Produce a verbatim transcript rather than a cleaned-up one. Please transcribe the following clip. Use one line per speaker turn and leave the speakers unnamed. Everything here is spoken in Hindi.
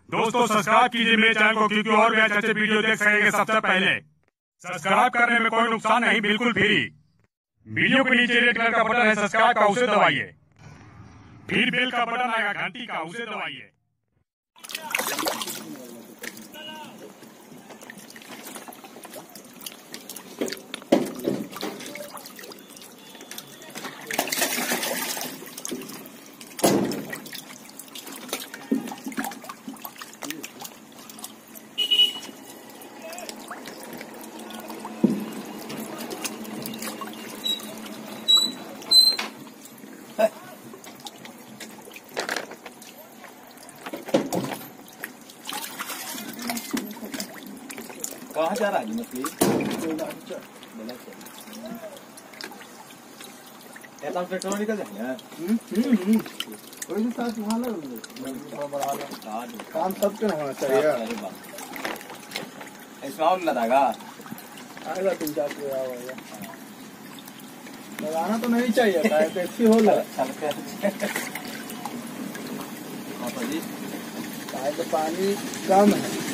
दोस्तों सब्सक्राइब कीजिए मेरे चैनल को, क्योंकि और भी अच्छे वीडियो देख सकेंगे सबसे पहले। सब्सक्राइब करने में कोई नुकसान नहीं, बिल्कुल फ्री। वीडियो के नीचे रेड कलर का बटन है सब्सक्राइब का, उसे दबाइए। फिर बेल का बटन आएगा घंटी का, उसे दबाइए।
कहाँ जा रहा है मछली? ऐसा पेट्रोल निकल जाएगा। हम्म हम्म कोई भी साथ वहाँ लगा बढ़ा लो। काम सबके होना चाहिए। इसमें और लगाएगा? आएगा तीन चार को आएगा। लगाना तो नहीं चाहिए था, टैक्सी हो लगा। हाँ जी। तो पानी कम है।